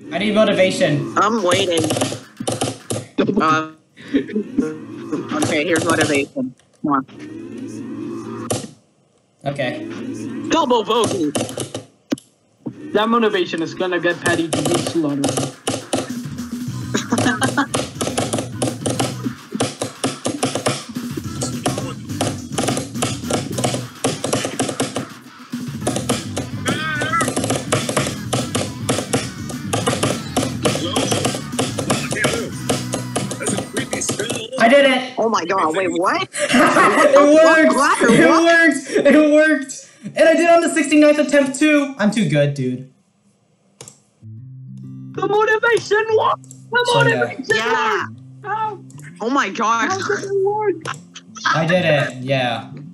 I need motivation. I'm waiting. Okay, here's motivation. Come on. Okay. Double bogey. That motivation is gonna get Patty to be slaughtered. I did it! Oh my god, wait, what? It worked! It worked! And I did it on the 69th attempt too! I'm too good, dude. The motivation worked! The motivation Yeah! worked! How? Oh my gosh. How did it work? I did it, yeah.